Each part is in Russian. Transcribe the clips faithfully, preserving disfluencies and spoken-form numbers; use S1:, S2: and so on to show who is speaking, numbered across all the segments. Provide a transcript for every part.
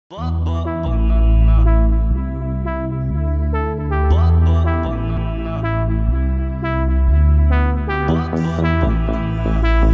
S1: Баба банана, баба банана, баба банана,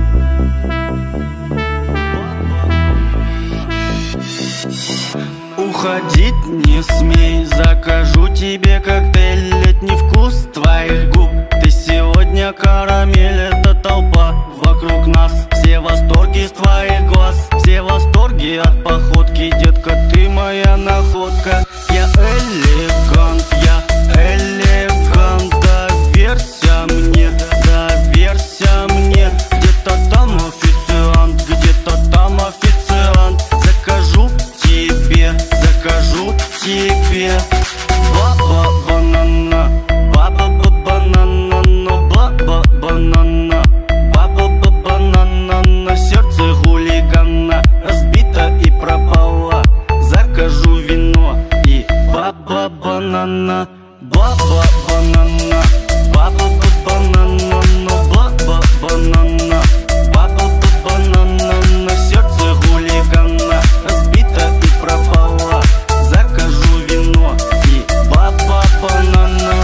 S1: уходить не смей, закажу тебе коктейль, летний вкус твоих губ. Ты сегодня карамель, это толпа вокруг нас. Все в восторге с твоих глаз, все в восторге от походки. Детка, ты моя находка. Я элегант, я элегант. Доверься мне, доверься мне. Где-то там официант, где-то там официант. Закажу тебе, закажу тебе. Баба банана, баба банана, но баба банана, баба банана, на сердце хулигана разбита и пропала. Закажу вино и баба банана, баба банана, баба банана, но баба банана, баба банана, на сердце хулигана разбита и пропала. Закажу вино и баба банана.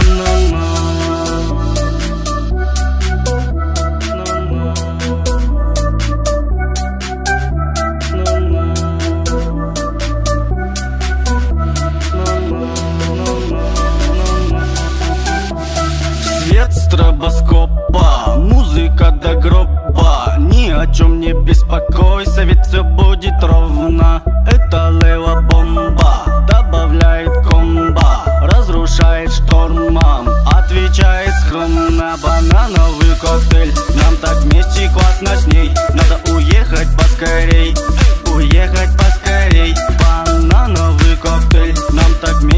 S1: Свет стробоскопа, музыка до гроба. Ни о чем не беспокойся, ведь все будет ровно. Это Лейла бомба, добавляет комбо, разрушает штормом, отвечает скромно. Банановый коктейль, нам так вместе классно с ней. Надо уехать поскорей, уехать поскорей. Банановый коктейль, нам так